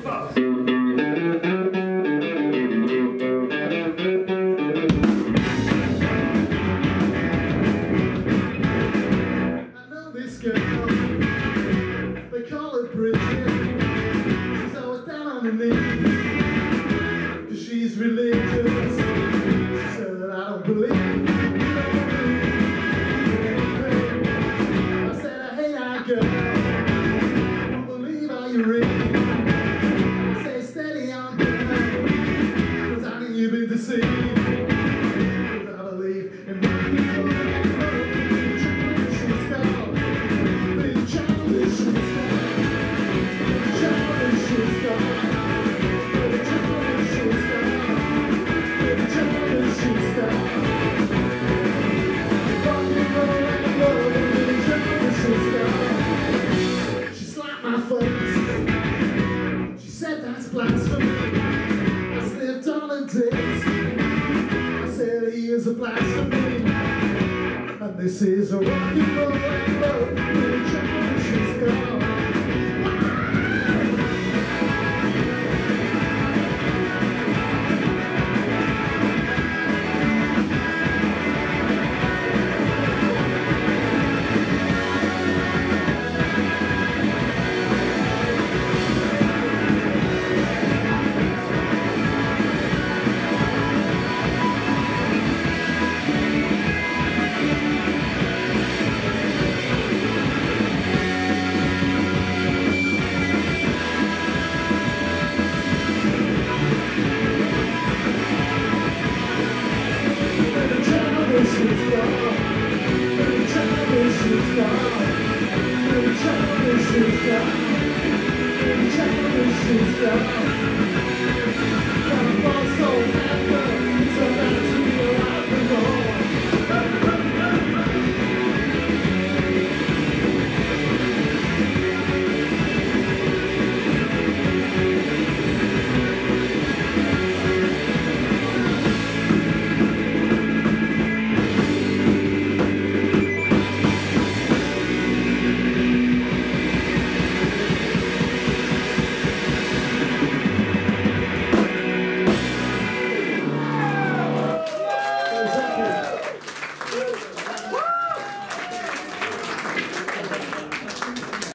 know this girl, they call her Bridget. She's always down on her knees, 'cause she's religious. She said that I don't believe. I said, hey, now girl, I don't believe all you read. I say, steady on girl, 'cause I think you've been deceived. 'Cause I believe in what you know. She slapped my face. She said that's blasphemy. I slipped on her tits. I said he is a blasphemy. And this is a rock and roll rainbow. She's gone. She's gone.